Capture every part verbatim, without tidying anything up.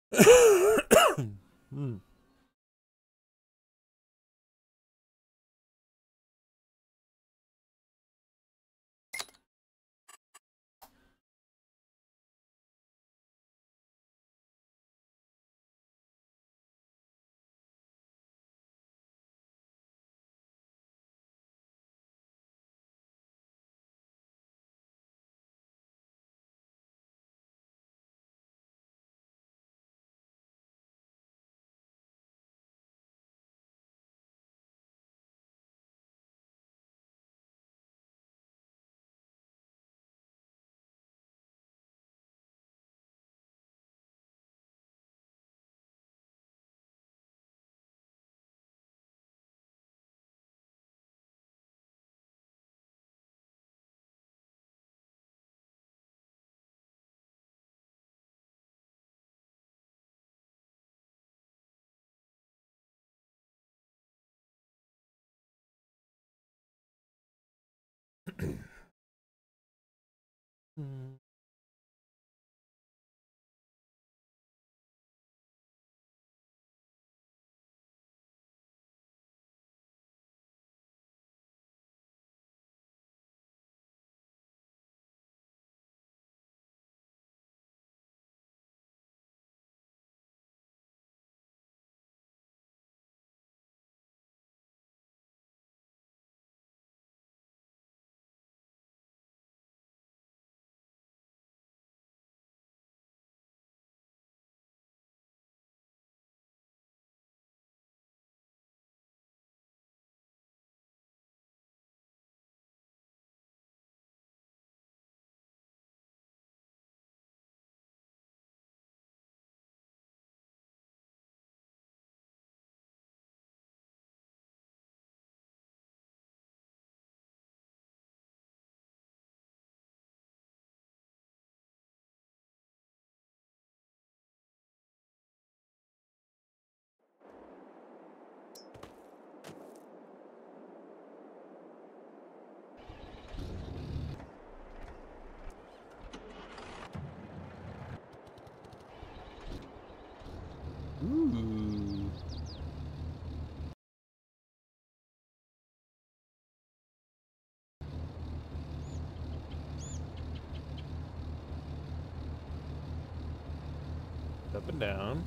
Hmm. Hmm. Ooh. Up and down.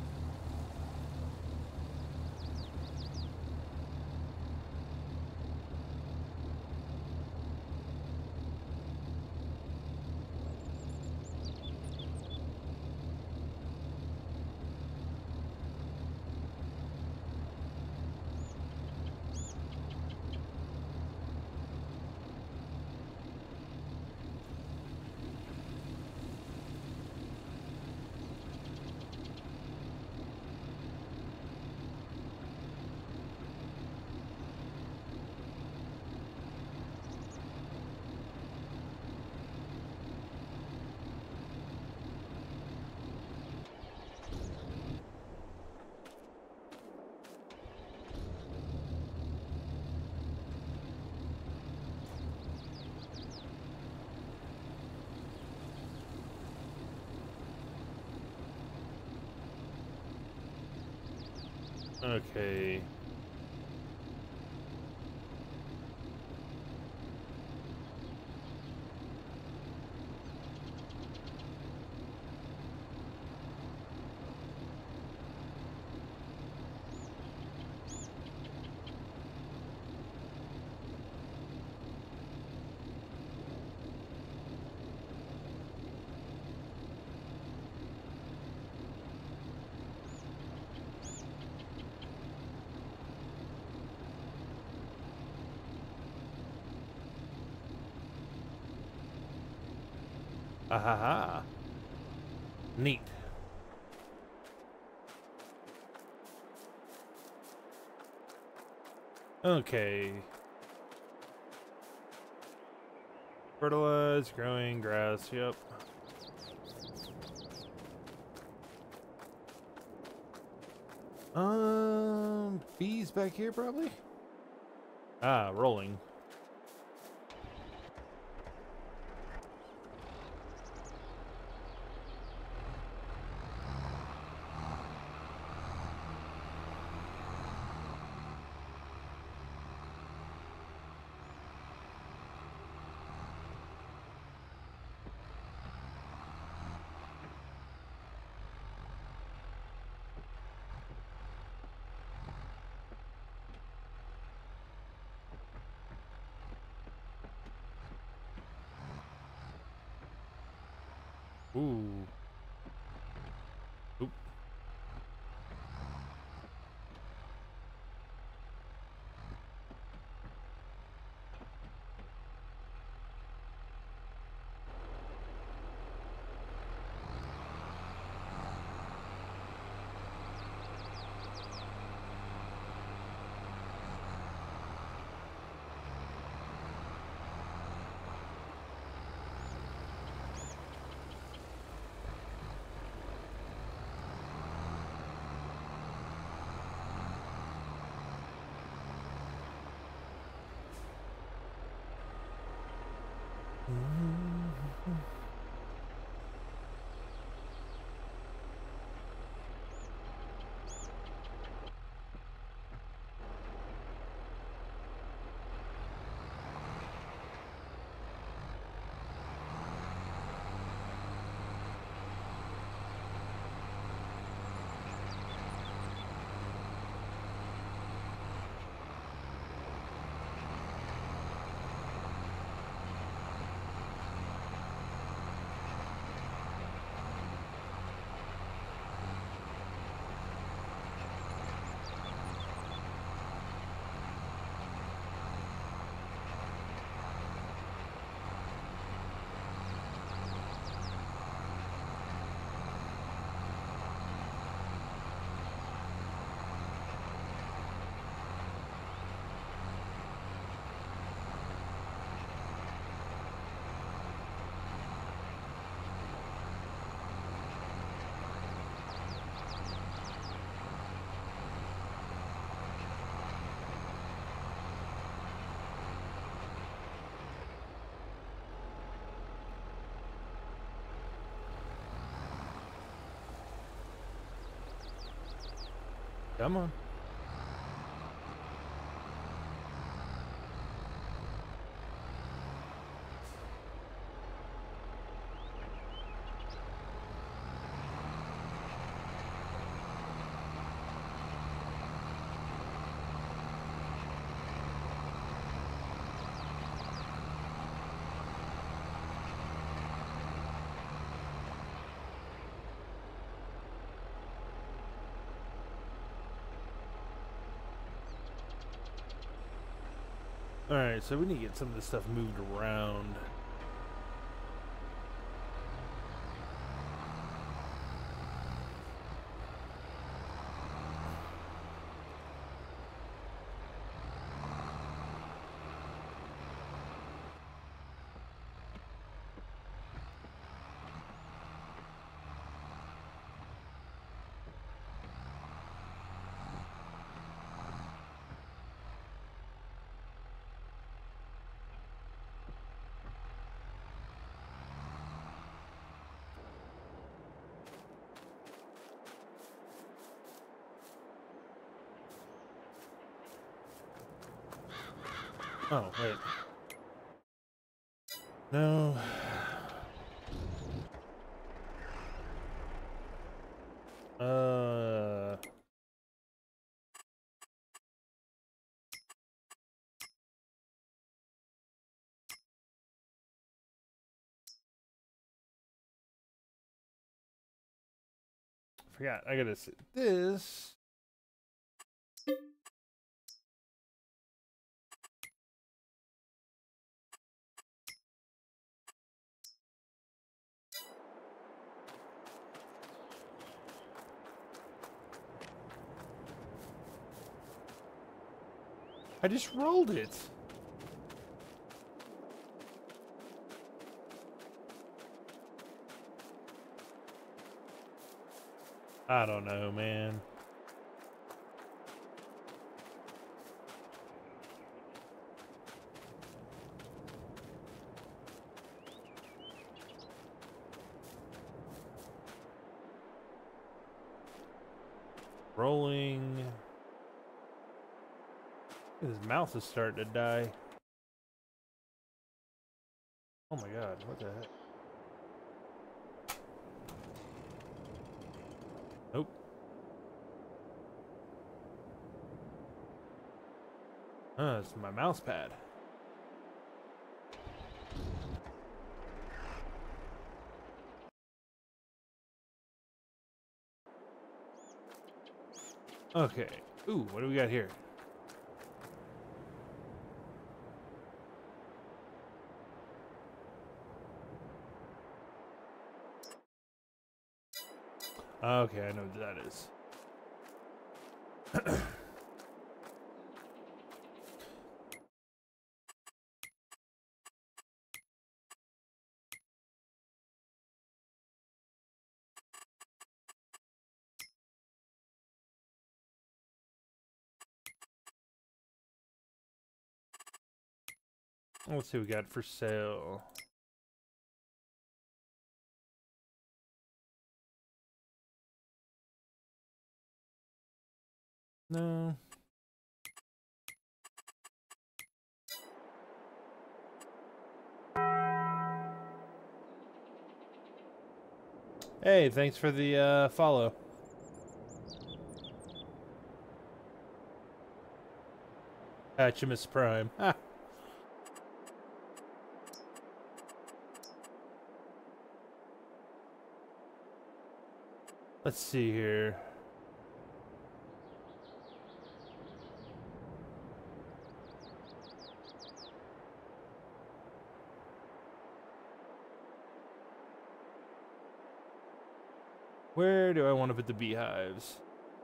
Okay. Ahaha. Neat. Okay. Fertilize, growing, grass, yep. Um, bees back here probably? Ah, rolling. Ooh. Oop. Come on. Alright, so we need to get some of this stuff moved around. Oh, wait. No. Uh... Forgot, I gotta sit this. I just rolled it. I don't know, man. Rolling. His mouth is starting to die. Oh my god, what the heck? Nope. Uh, it's my mouse pad. Okay. Ooh, what do we got here? Okay, I know what that is. Let's see what we got for sale. No. Hey, thanks for the uh, follow. Hatchimus Prime. Ah. Let's see here. Where do I want to put the beehives?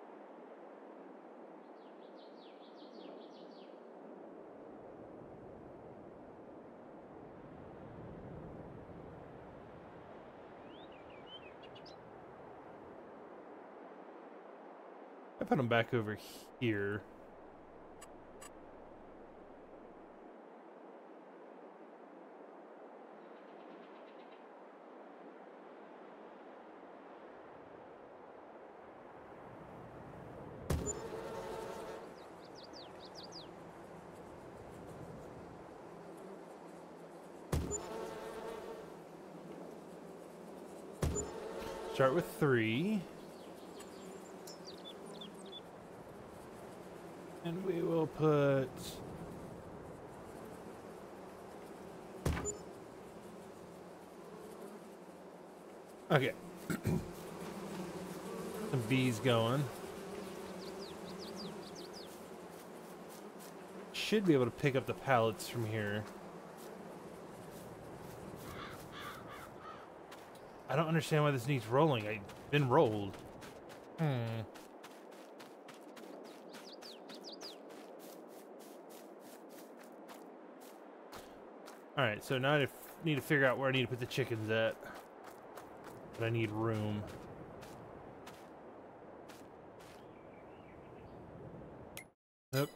I put them back over here. Start with three. And we will put... Okay. Some bees going. Should be able to pick up the pallets from here. I don't understand why this needs rolling. I've been rolled. Hmm. Alright, so now I need to figure out where I need to put the chickens at. But I need room. Nope.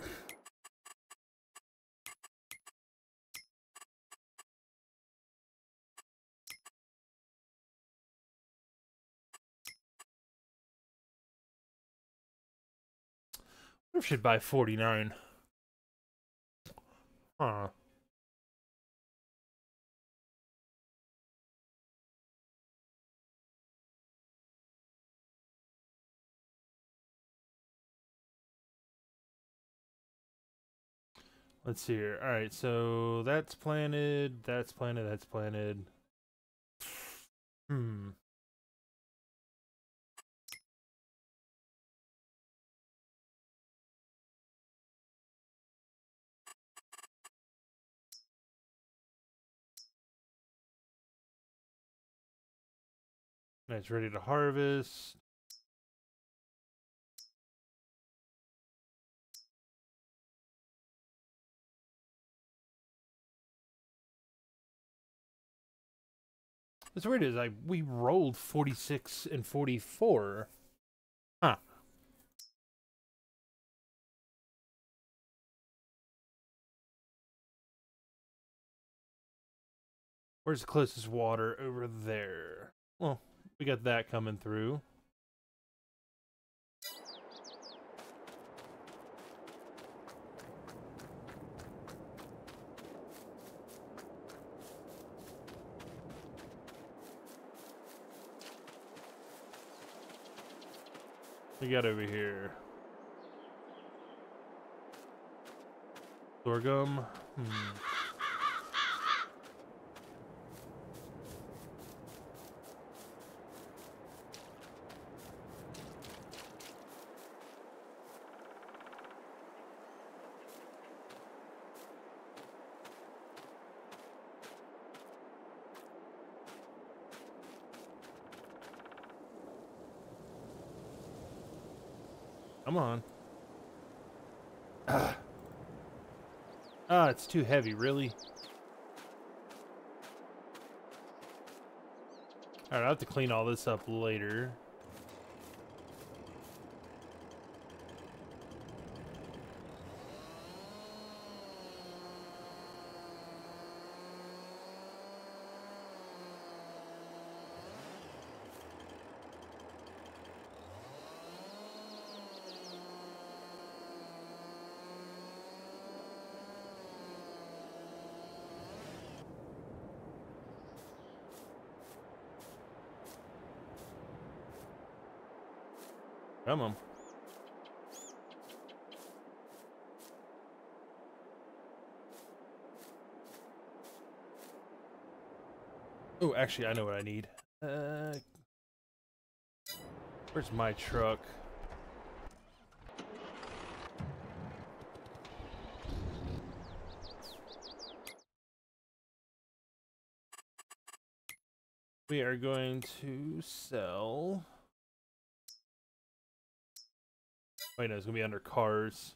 I should buy forty-nine. Huh. Let's see here. Alright, so that's planted, that's planted, that's planted. Hmm. That's ready to harvest. What's weird is I we rolled forty-six and forty-four. Huh. Where's the closest water? Over there. Well, we got that coming through. We got over here. Sorghum. Hmm. Come on. Ah, ah, it's too heavy, really? Alright, I'll have to clean all this up later. Come on. Oh, actually, I know what I need. Uh, where's my truck? We are going to sell... Wait, no, it's going to be under cars.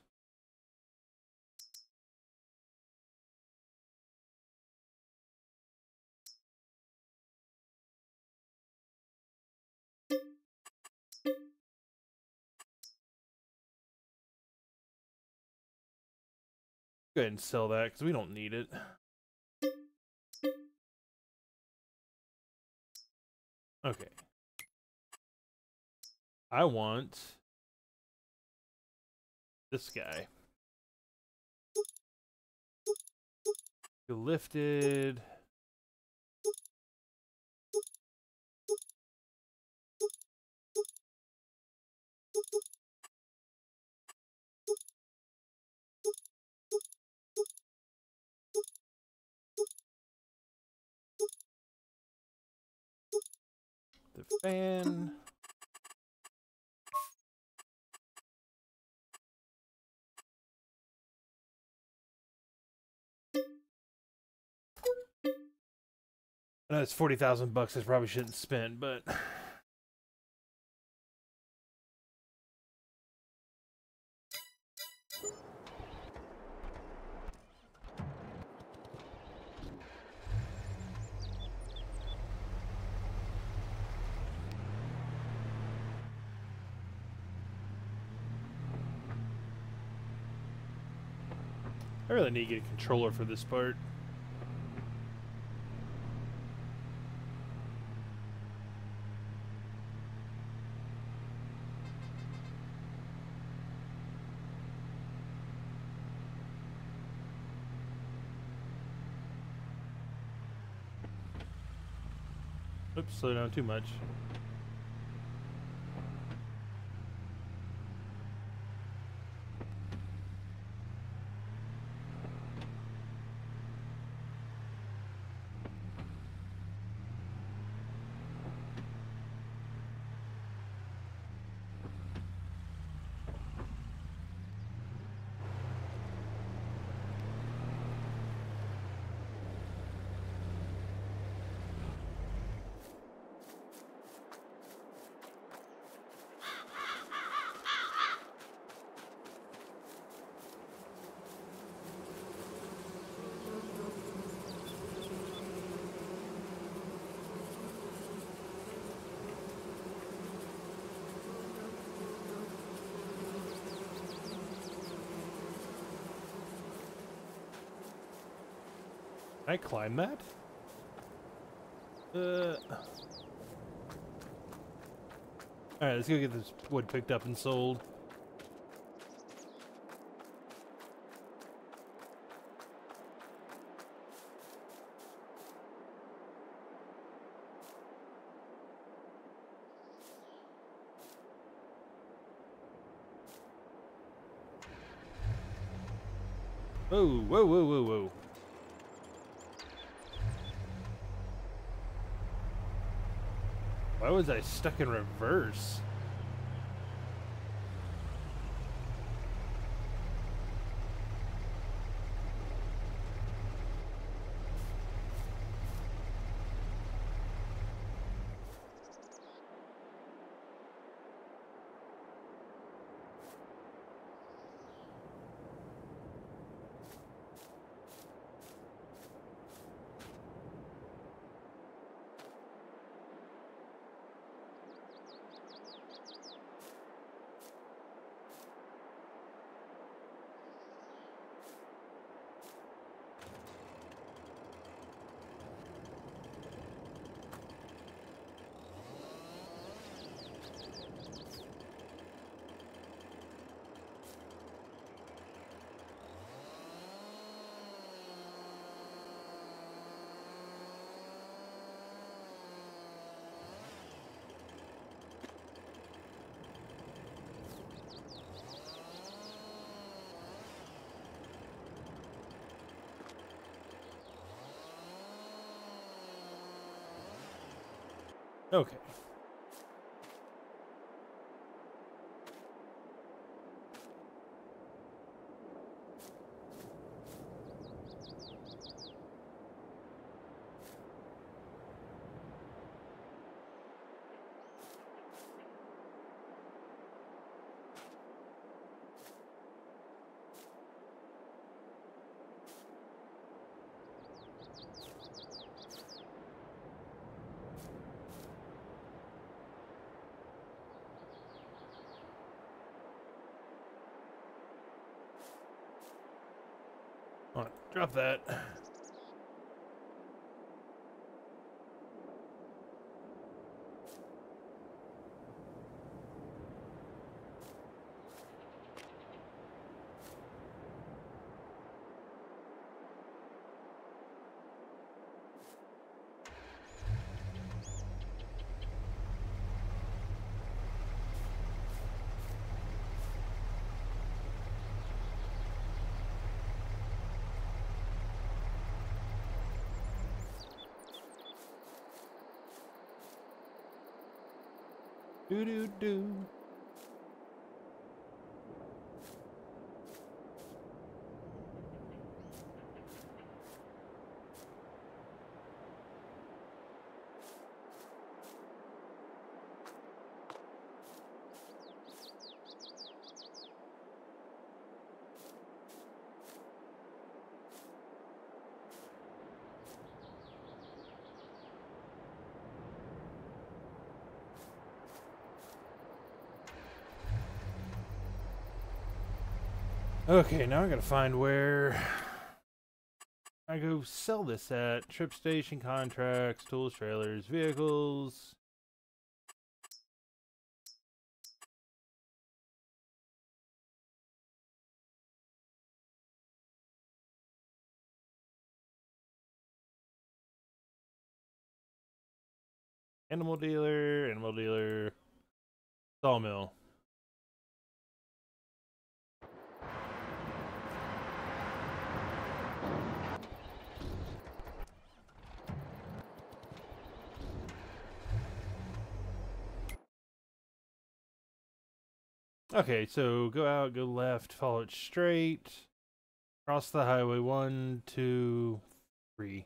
Go ahead and sell that, because we don't need it. Okay. I want... this guy. Lifted. The fan. I know it's forty thousand bucks I probably shouldn't spend, but... I really need to get a controller for this part. Oops, slow down too much. Can I climb that? Uh... Alright, let's go get this wood picked up and sold. Whoa, whoa, whoa, whoa, whoa. Why was I stuck in reverse? Okay. All right, drop that. Do do do. Okay, now I gotta find where I go sell this at. Trip station, contracts, tools, trailers, vehicles. Animal dealer, animal dealer, sawmill. Okay, so go out, go left, follow it straight. Cross the highway, one, two, three.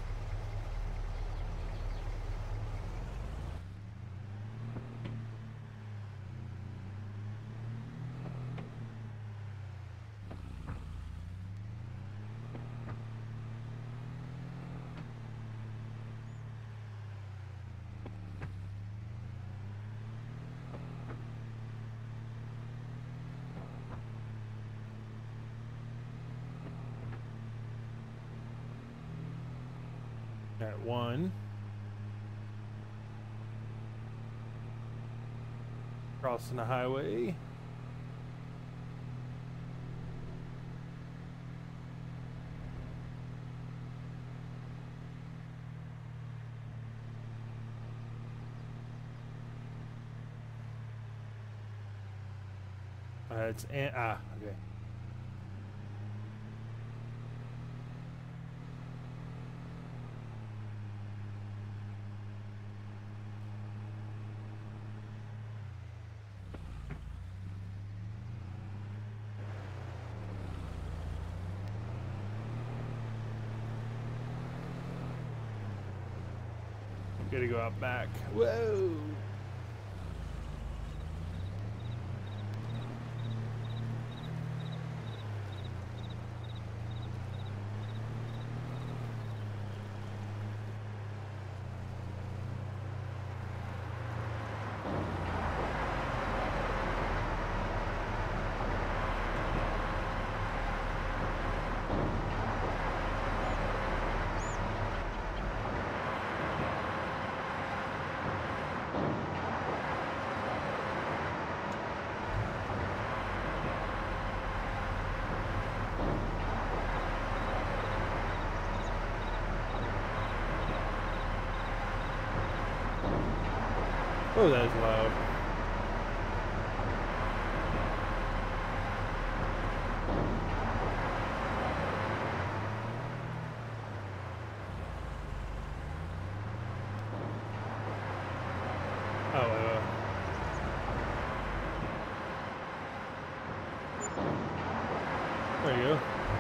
At one. Crossing the highway. Uh, it's an ah okay. Gotta go out back. Whoa! Oh, that is loud. There you go.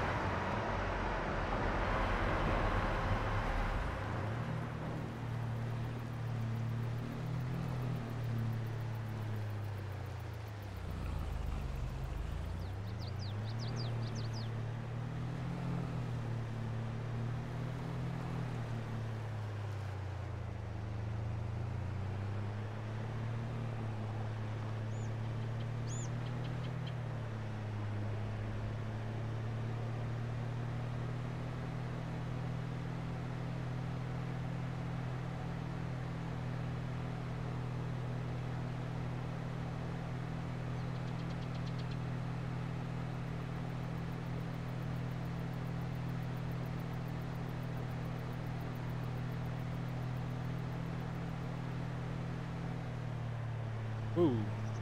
Ooh.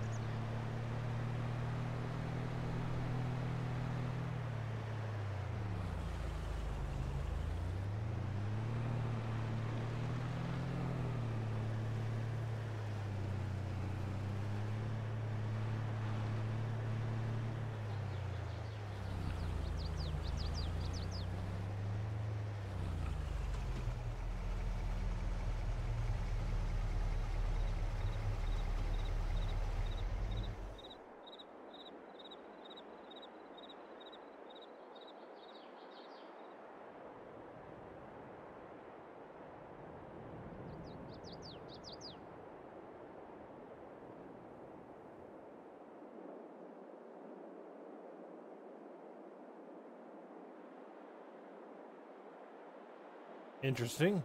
Interesting.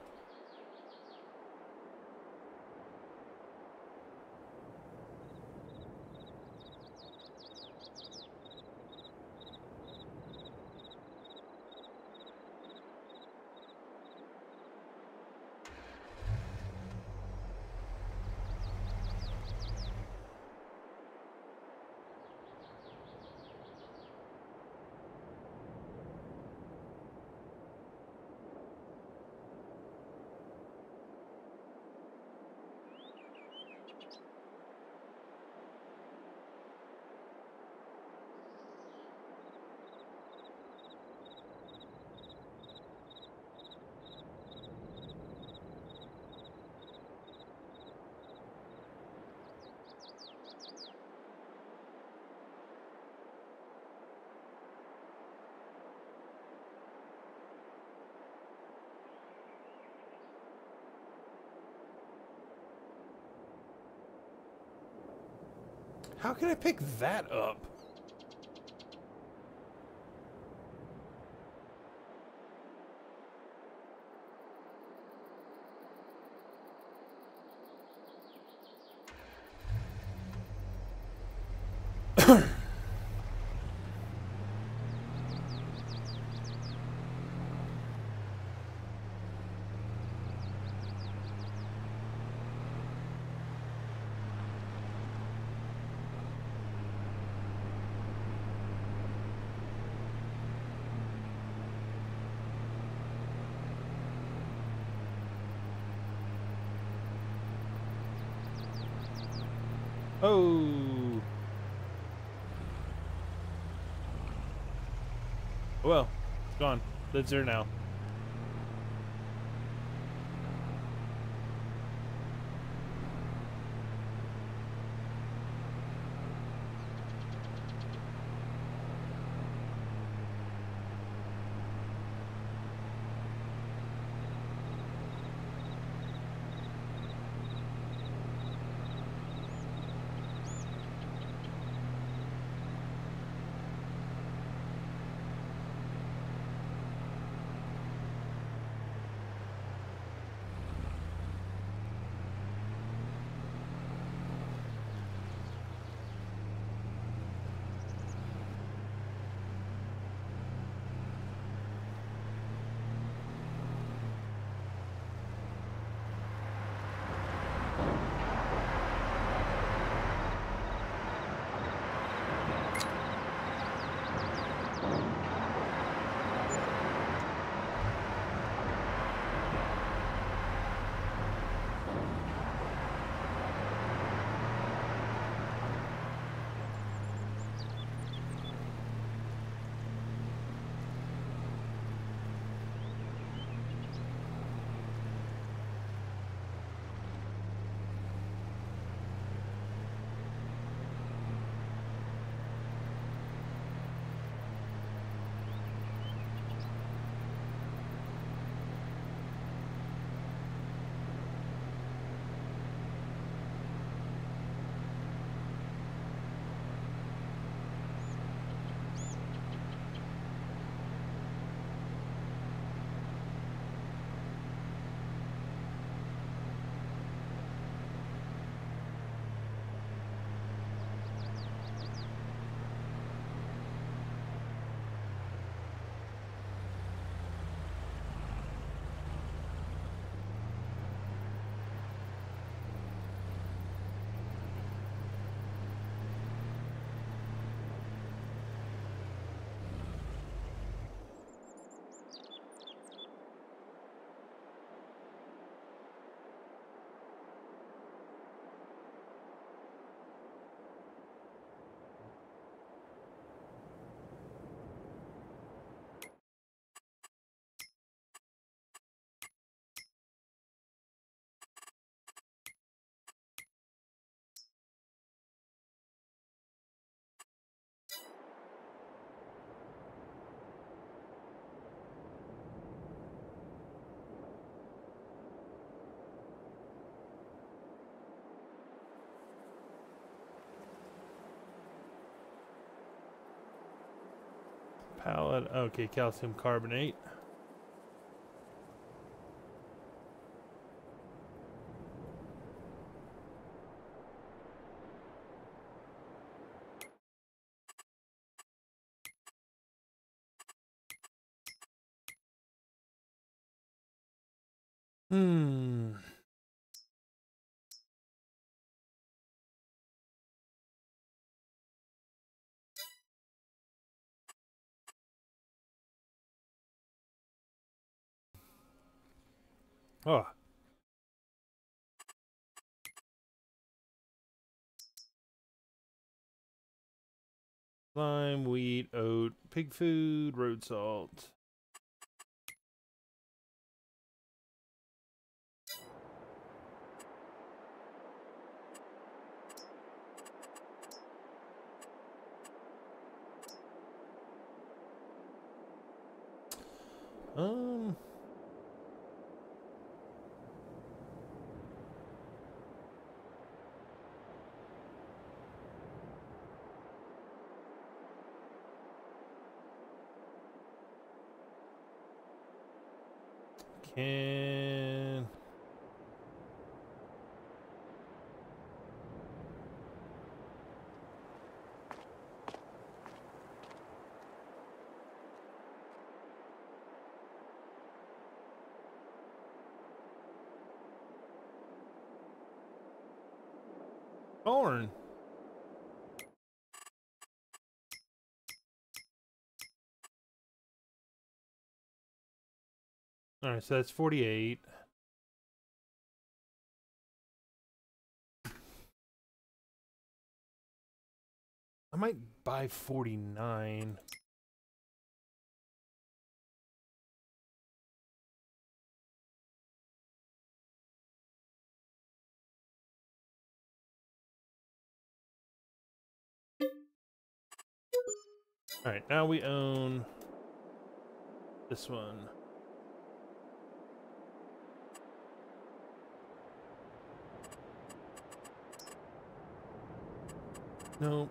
How can I pick that up? Oh. Well, it's gone. Lives there now. Pallet. Okay, calcium carbonate. Hmm. Oh. Lime, wheat, oat, pig food, road salt. Um. Can. Corn. Alright, so that's forty-eight. I might buy forty-nine. Alright, now we own this one. Nope.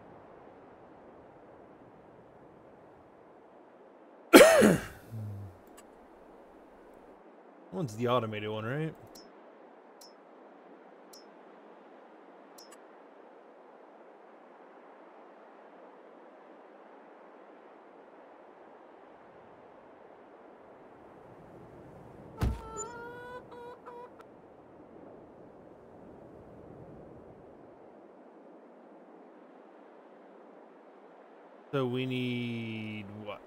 One's the automated one, right? So we need what?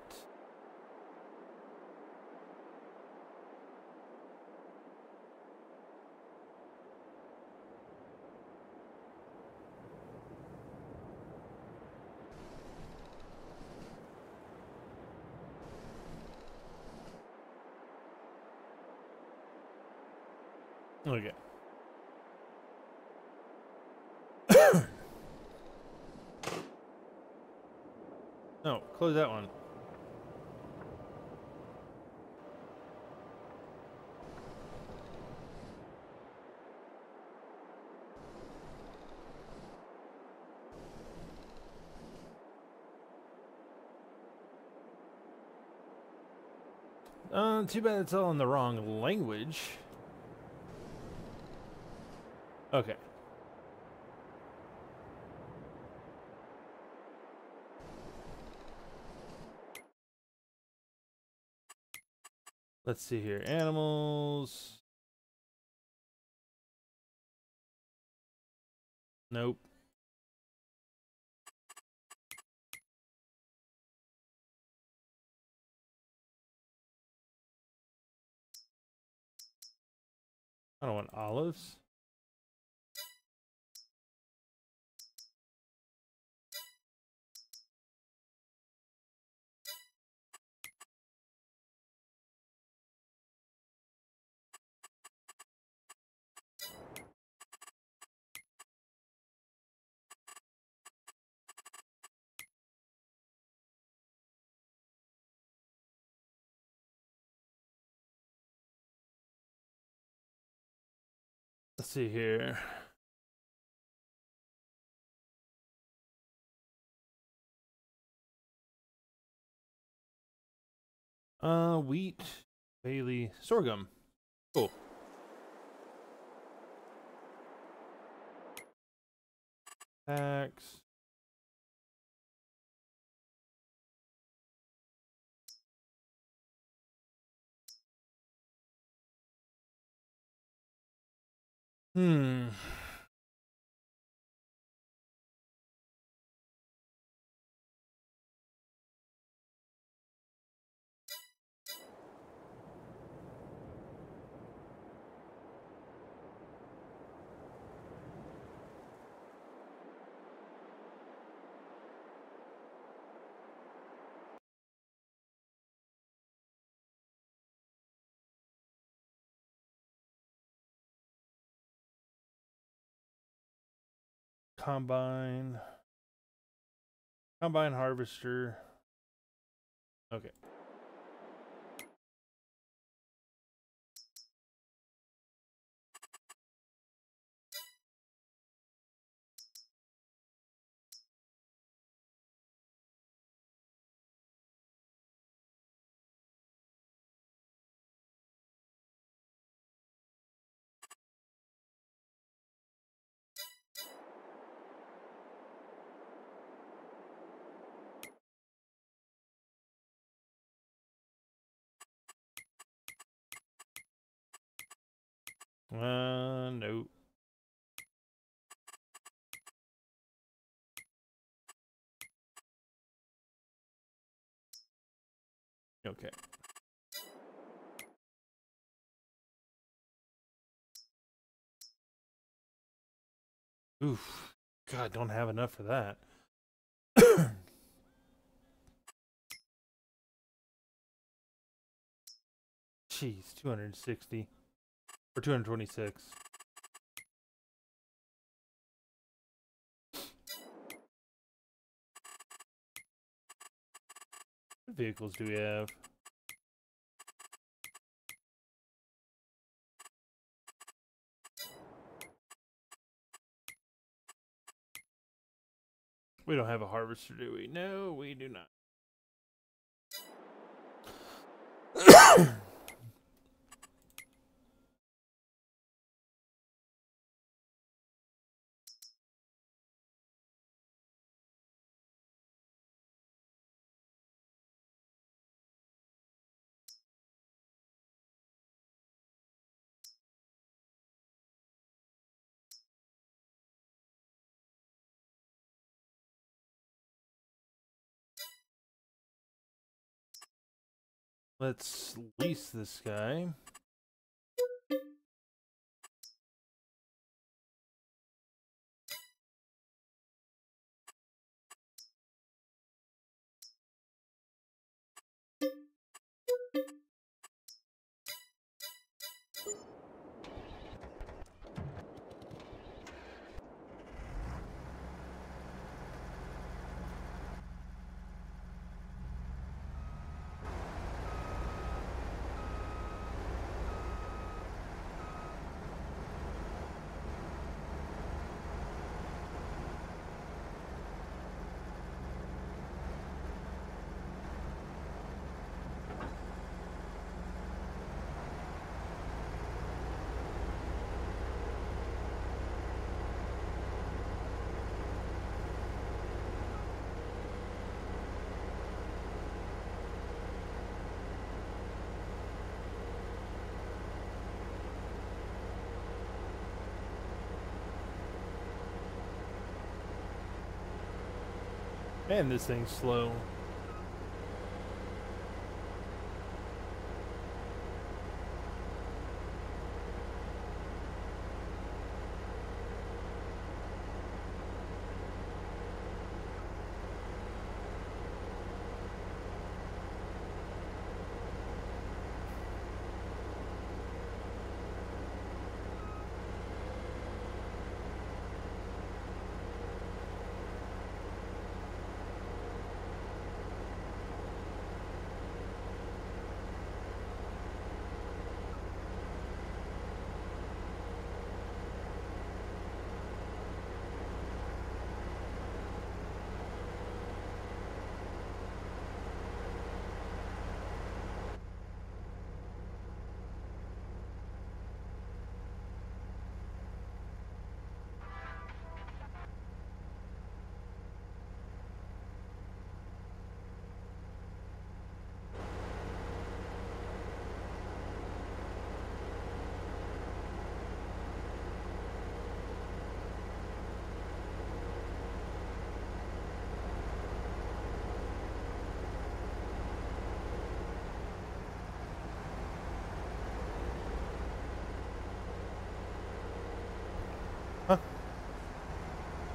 Okay. No, close that one. Uh, too bad it's all in the wrong language. Okay. Let's see here. Animals. Nope. I don't want olives. Let's see here. Uh, wheat, barley, sorghum. Cool. Tax. Hmm. Combine. Combine harvester. Okay. Uh, no. Okay. Oof. God, don't have enough for that. Jeez, two hundred sixty. Or two hundred twenty-six. What vehicles do we have? We don't have a harvester, do we? No, we do not. Let's lease this guy. Man, this thing's slow.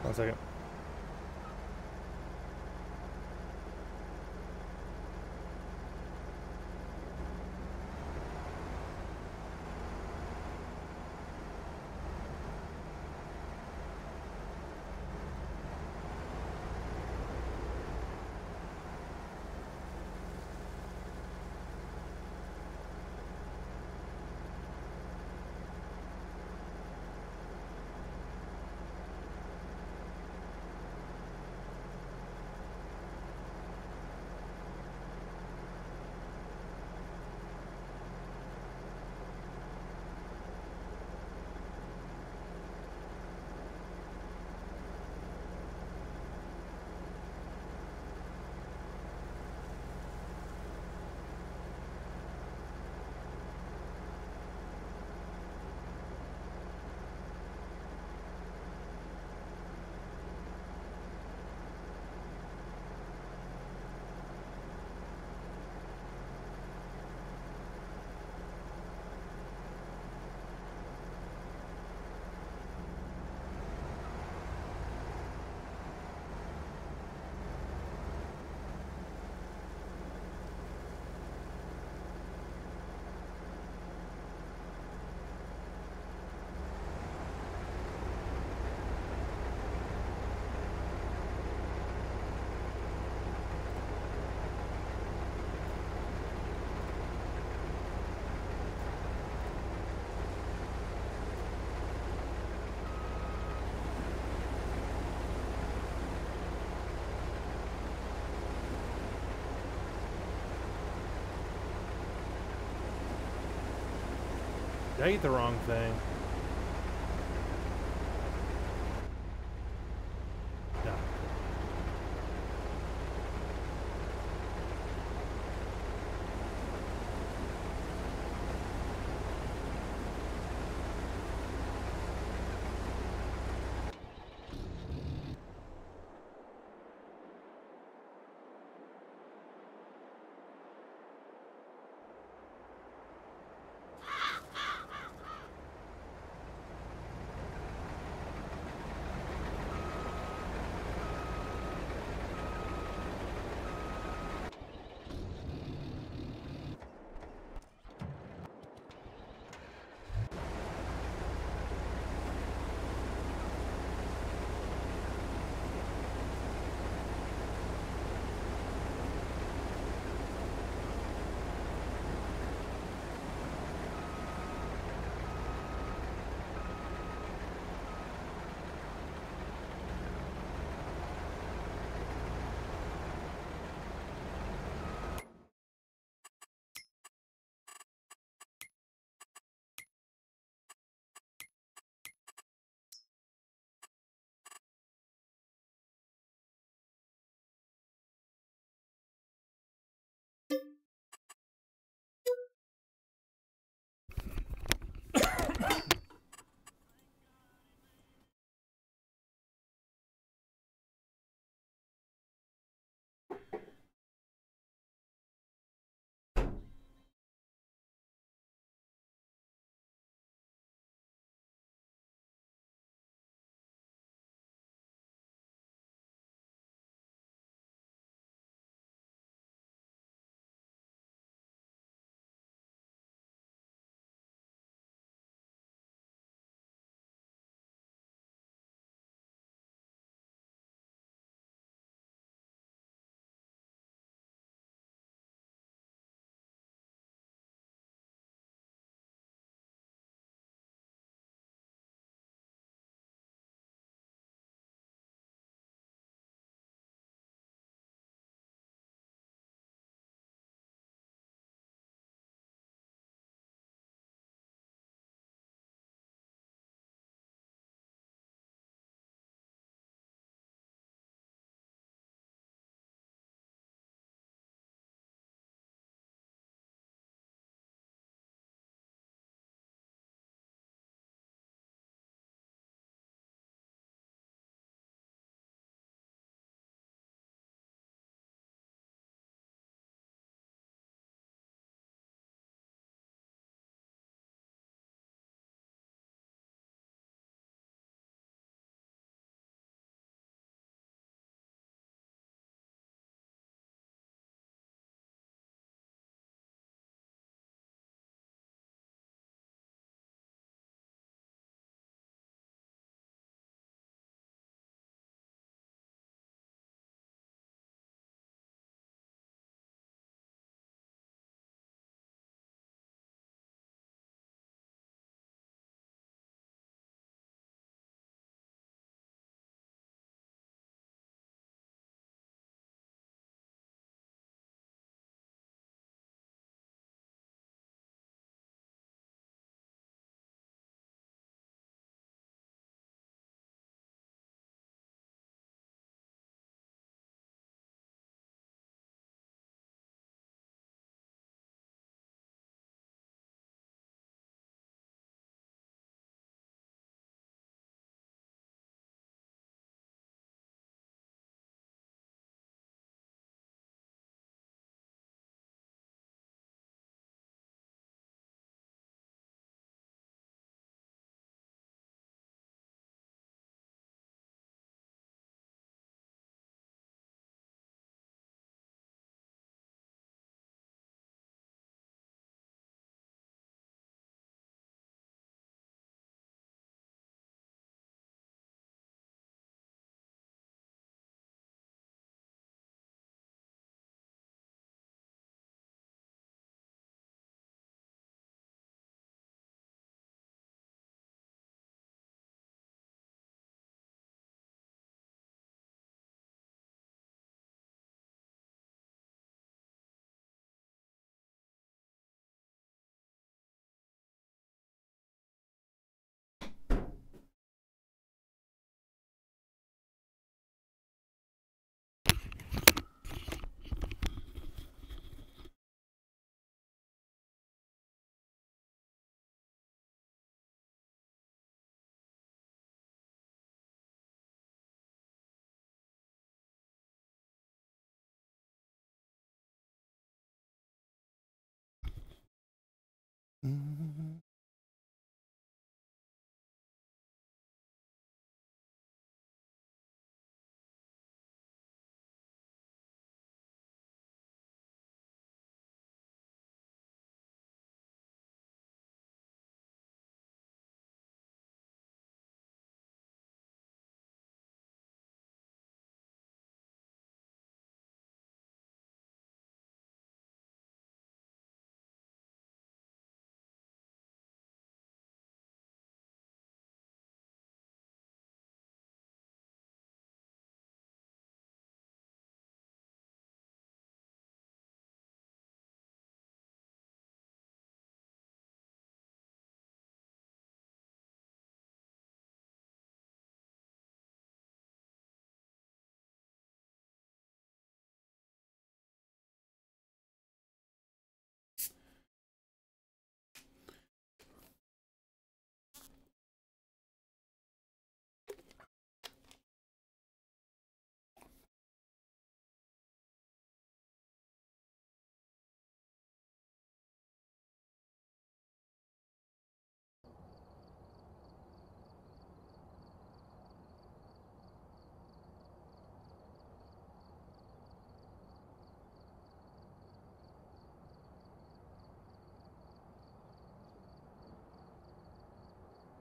One second. Did I eat the wrong thing? No.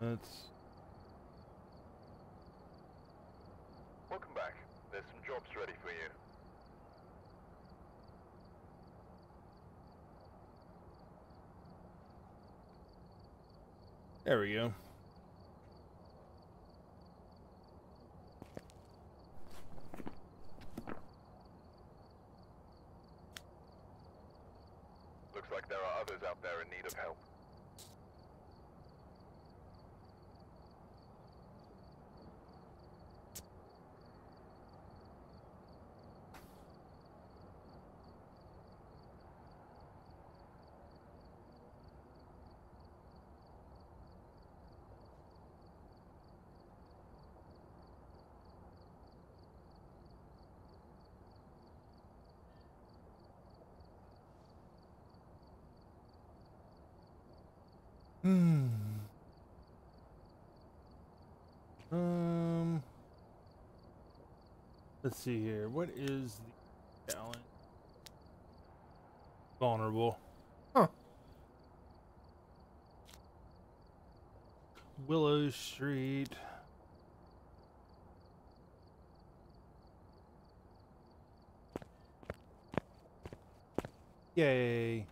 That's... Welcome back. There's some jobs ready for you. There we go. Looks like there are others out there in need of help. Hmm. Um. Let's see here. What is the challenge? Vulnerable. Huh. Willow Street. Yay.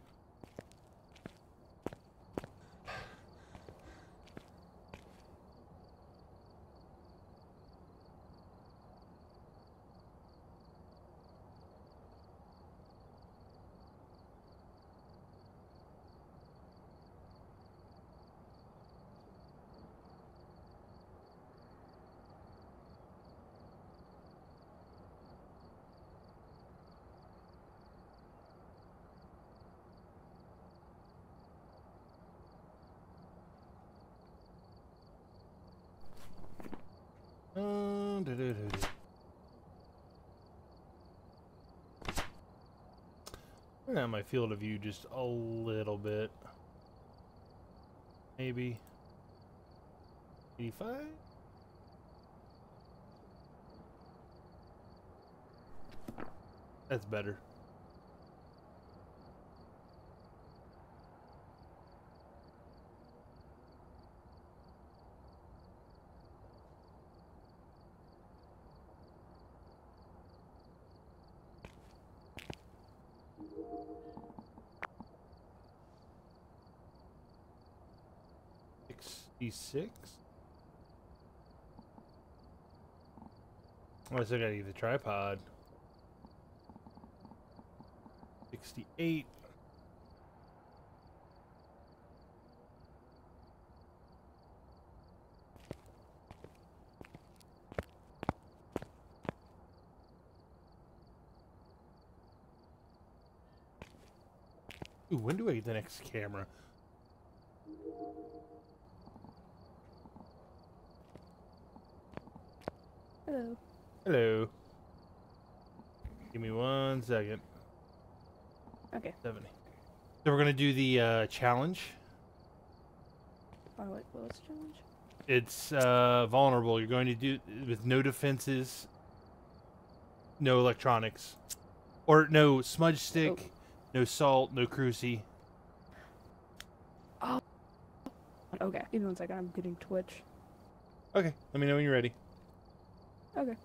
Uh, da, da, da, da. Turn out my field of view just a little bit. Maybe eighty-five? That's better. sixty-six? Oh, I still gotta get the tripod. sixty-eight. Ooh, when do I get the next camera? Hello. Hello. Give me one second. Okay. seventy. So we're gonna do the uh, challenge. Oh, wait, what's the challenge? It's uh, vulnerable. You're going to do with no defenses, no electronics, or no smudge stick, Oh. no salt, no cruci. Oh. Okay. Give me one second. I'm getting Twitch. Okay, let me know when you're ready. Okay.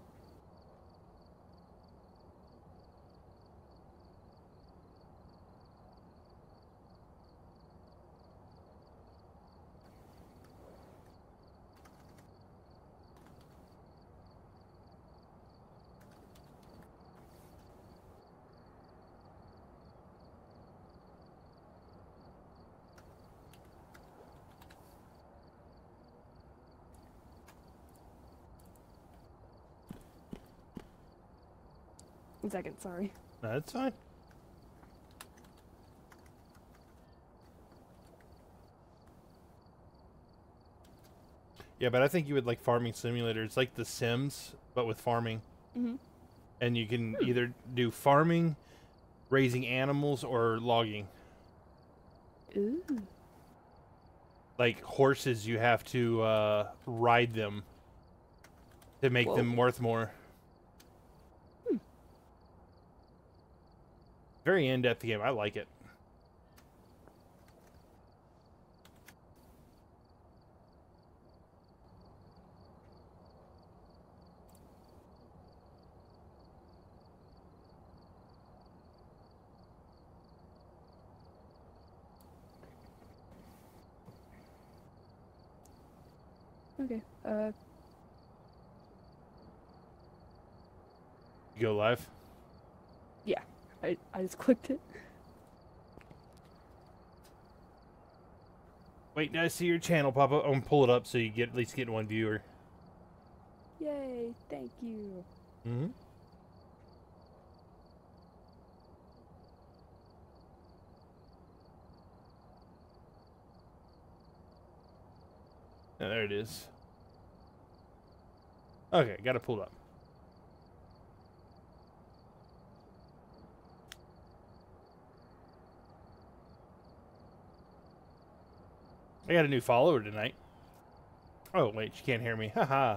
One second, sorry. No, that's fine. Yeah, but I think you would like Farming Simulator. It's like The Sims, but with farming. Mm-hmm. And you can either do farming, raising animals, or logging. Ooh. Like horses, you have to uh, ride them to make Whoa. them worth more. Hmm. Very in-depth game. I like it. Okay. Uh, You go live? yeah. I I just clicked it. Wait, I see your channel pop up. I'm gonna pull it up so you get at least get one viewer. Yay! Thank you. Mm-hmm. Oh, there it is. Okay, got it pulled up. I got a new follower tonight. Oh, wait, she can't hear me. Haha.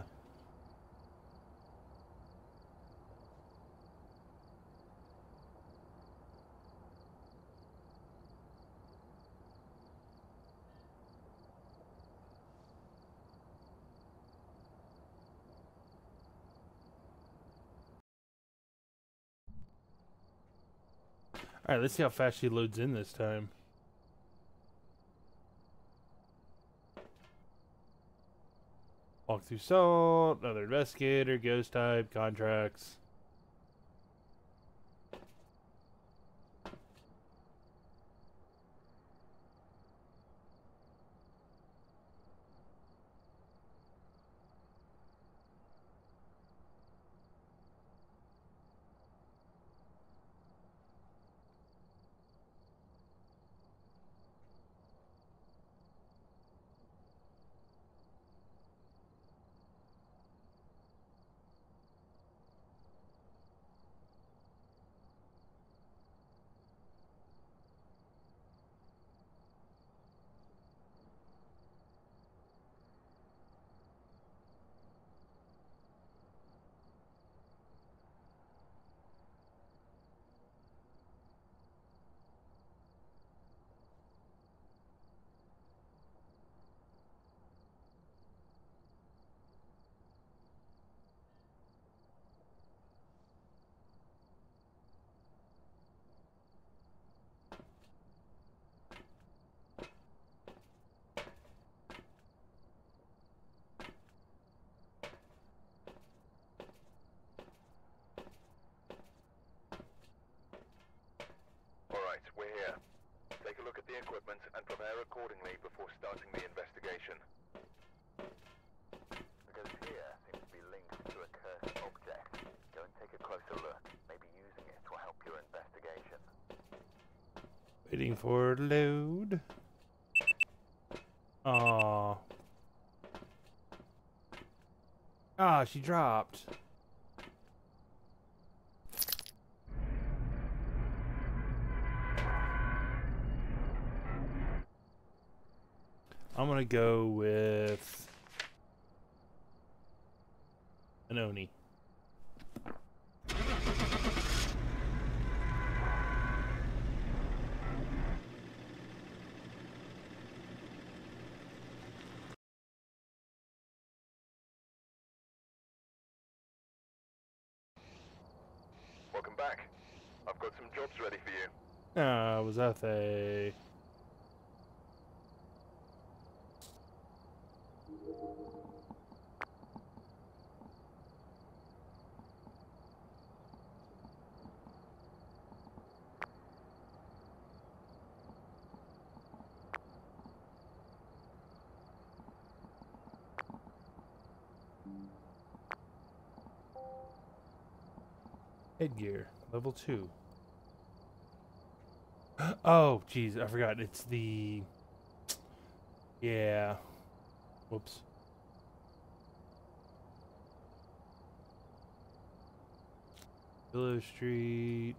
Alright, let's see how fast she loads in this time. Walk through salt, another investigator, ghost type, contracts. Alright, we're here. Take a look at the equipment and prepare accordingly before starting the investigation. The ghost here seems to be linked to a cursed object. Go and take a closer look. Maybe using it will help your investigation. Waiting for it to load. Aww. Ah, she dropped. I'm gonna go with an Oni. Welcome back. I've got some jobs ready for you. Ah, was that a... Headgear, level two. Oh, jeez, I forgot. It's the... Yeah. Whoops. Willow Street.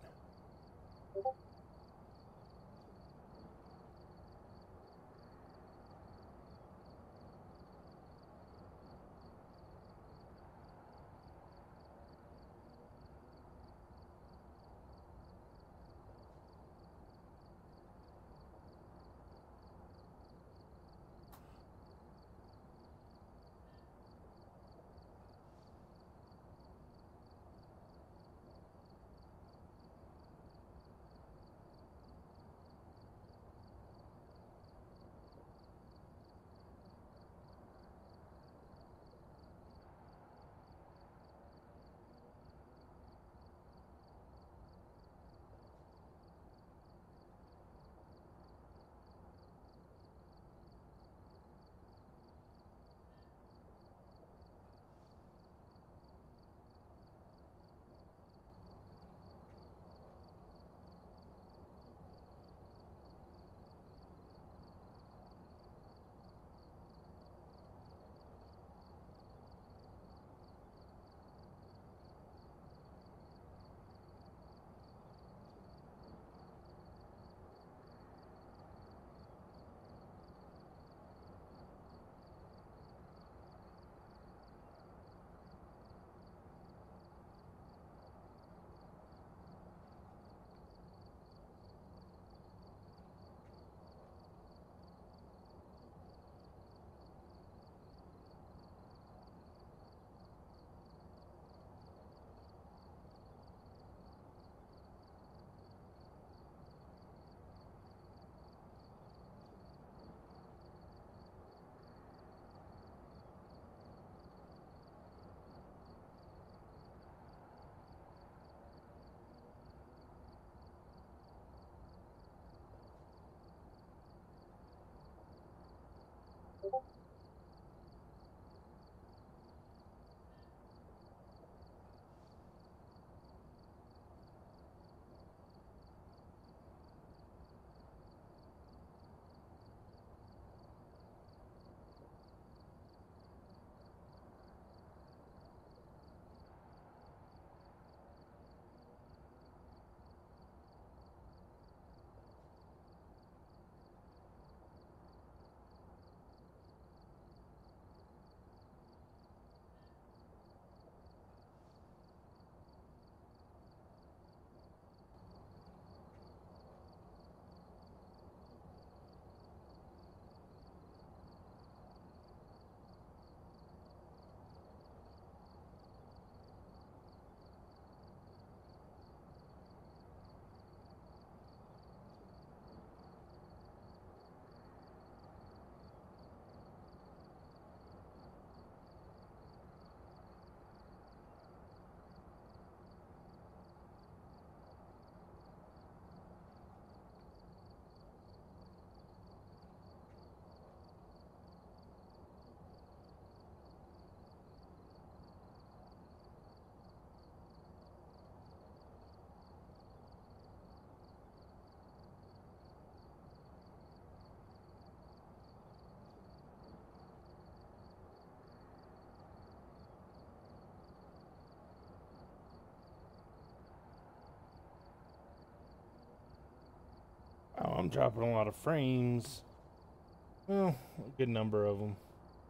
I'm dropping a lot of frames. Well, a good number of them.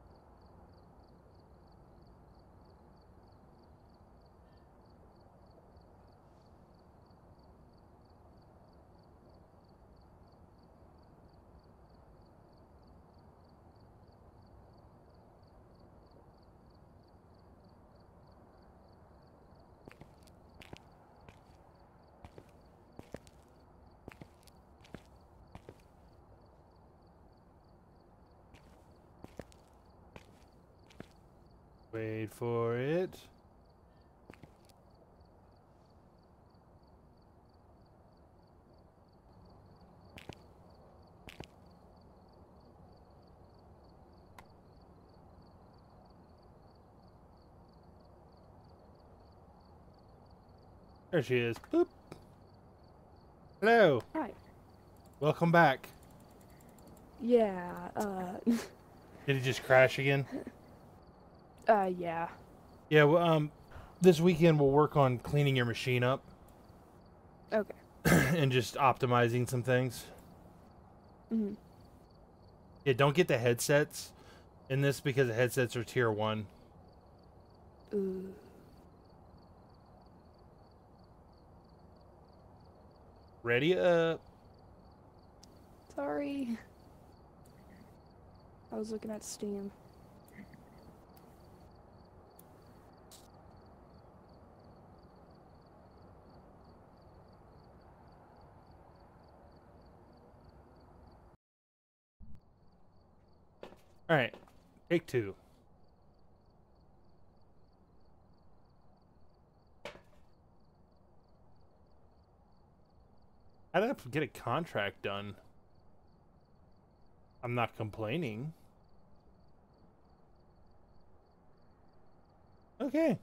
Wait for it. There she is. Boop. Hello. Hi. Welcome back. Yeah, uh, Did it just crash again? uh, yeah. Yeah, well, um, this weekend we'll work on cleaning your machine up Okay. and just optimizing some things. Mm-hmm. Yeah, don't get the headsets in this because the headsets are tier one. Ooh. Ready up. Sorry. I was looking at Steam. All right, take two. How did I get a contract done? I'm not complaining. Okay.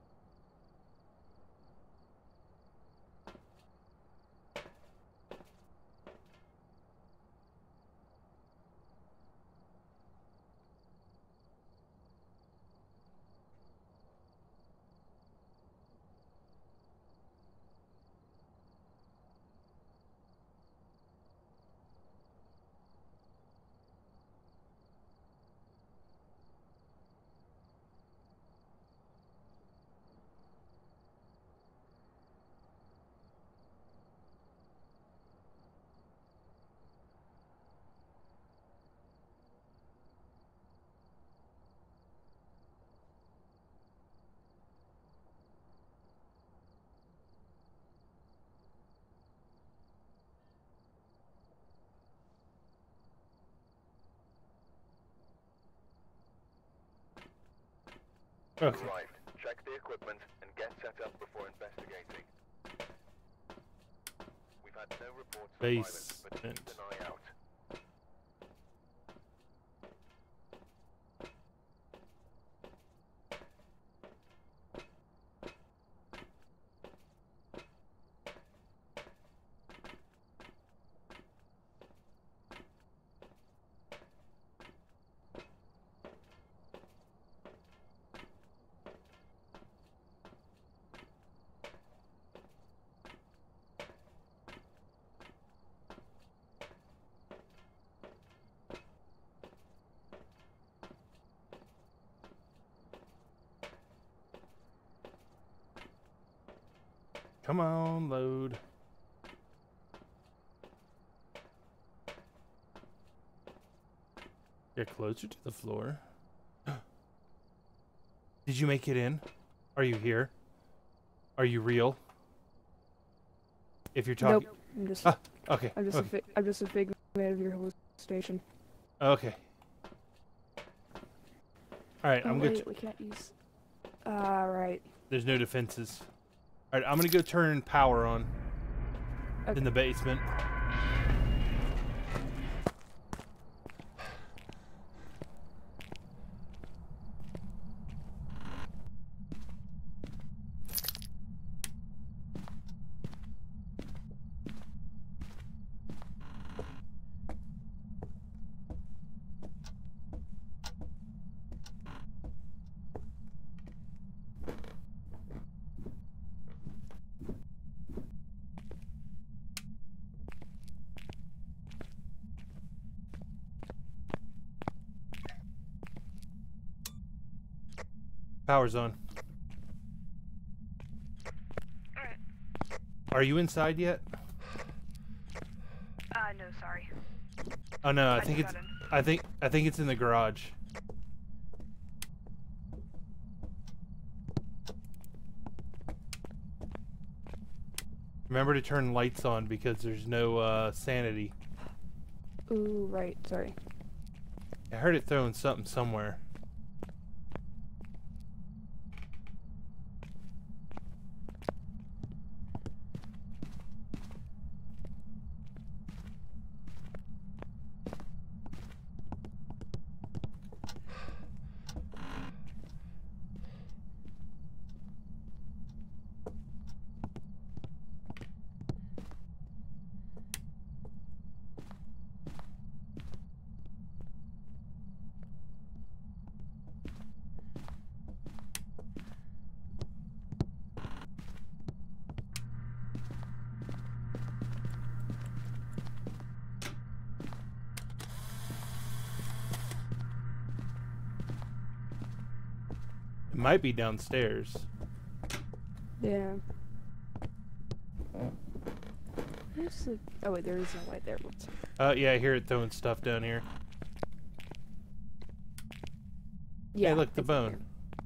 Okay. Arrived. Check the equipment and get set up before investigating. We've had no reports of violence, but keep Basement. an eye out. Come on, load. Get closer to the floor. Did you make it in? Are you here? Are you real? If you're talking... Nope. I'm just, Ah, okay. I'm just, okay. a fi I'm just a figment of your hallucination. Okay. Alright, Oh, I'm wait, good. we can't use... Uh, right. There's no defenses. Alright, I'm gonna go turn power on. Okay. In the basement. Power's on. Alright. Are you inside yet? Uh, no, sorry. Oh no, I, I think just it's. got in. I think. I think it's in the garage. Remember to turn lights on because there's no uh, sanity. Ooh, right. Sorry. I heard it throwing something somewhere. It might be downstairs. Yeah. Where's the... Oh wait, there is no light there. Whoops. Uh, yeah, I hear it throwing stuff down here. Yeah. Hey, look, the it's in bone.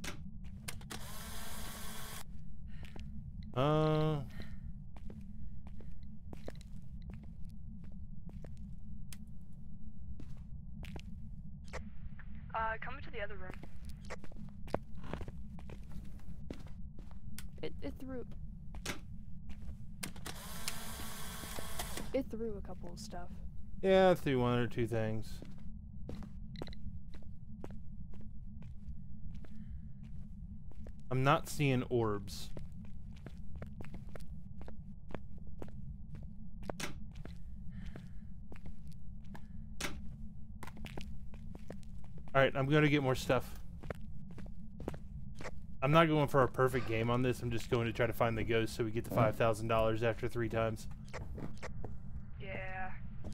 Uh, Uh, come into the other room. It, it threw... It threw a couple of stuff. yeah, I threw one or two things. I'm not seeing orbs. Alright, I'm gonna get more stuff. I'm not going for a perfect game on this. I'm just going to try to find the ghost so we get the five thousand dollars after three times. Yeah.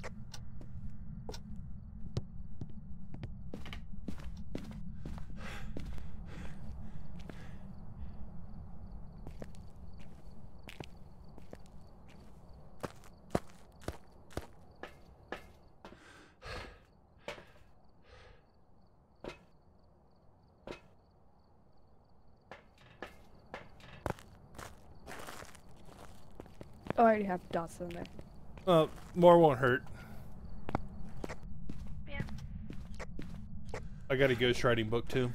Oh, I already have dots in there. Well, more won't hurt. Yeah. I got a ghostwriting book too.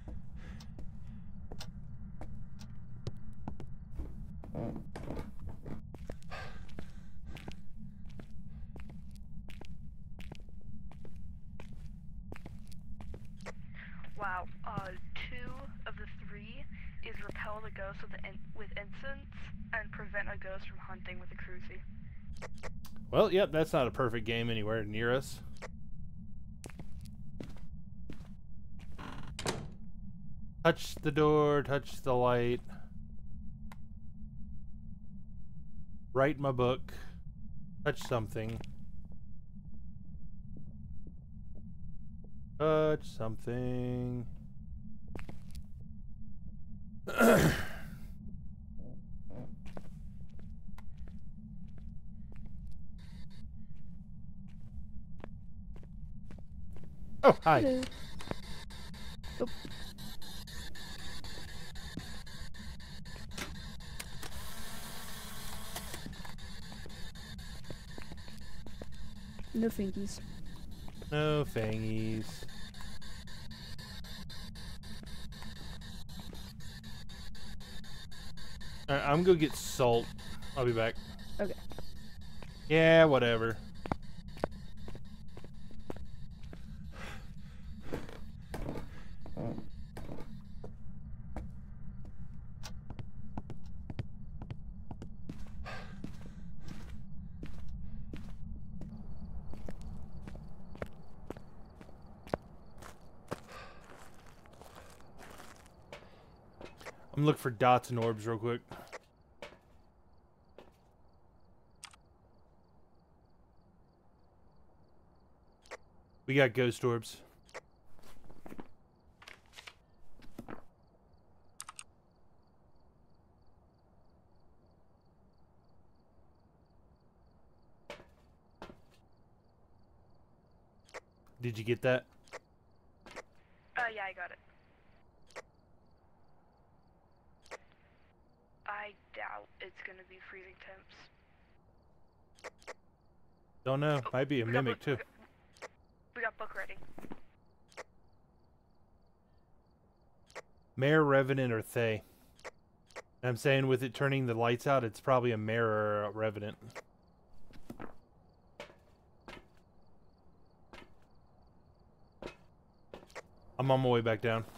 Wow. Uh, two of the three is repel the ghost with, the in with incense and prevent a ghost from hunting with a cruci. Well, yep, that's not a perfect game anywhere near us. Touch the door, touch the light. Write my book. Touch something. Touch something. Oh, hi. Hello. Oh. No fingies. No fangies. Alright, I'm gonna get salt. I'll be back. Okay. Yeah, whatever. I'm looking for dots and orbs real quick. We got ghost orbs. Did you get that? Uh, yeah, I got it. I doubt it's gonna be freezing temps. Don't know. Oh, Might be a we got mimic book- too. We got, we got book ready. Mare, Revenant, or Thay. I'm saying with it turning the lights out, it's probably a Mare or a Revenant. I'm on my way back down.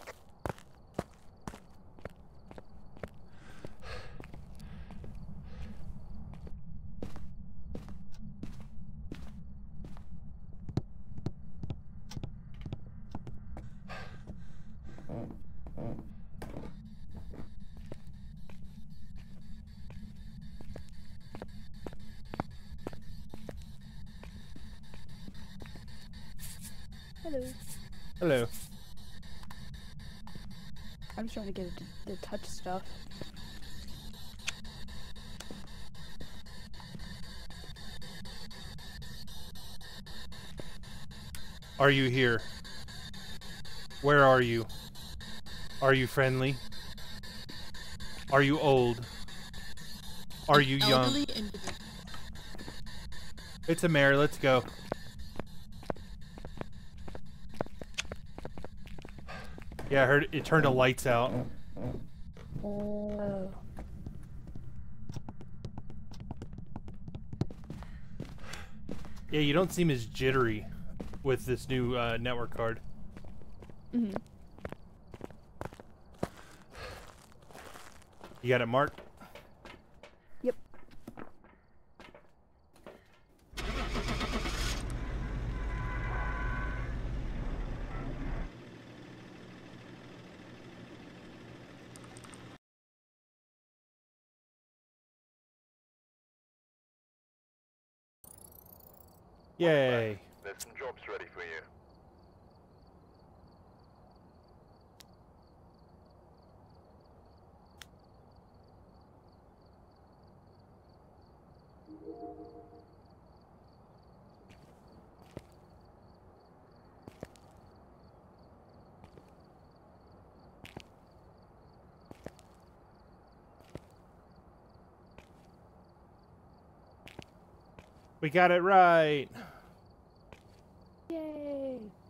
Hello. Hello. I'm just trying to get it to, to touch stuff. Are you here? Where are you? Are you friendly? Are you old? Are you young? Elderly and It's a Mare. Let's go. Yeah, I heard it turned the lights out. Oh. Yeah, you don't seem as jittery with this new uh, network card. Mm-hmm. You got it marked? Yep. Yay. There's some jobs ready for you. We got it right. Yay!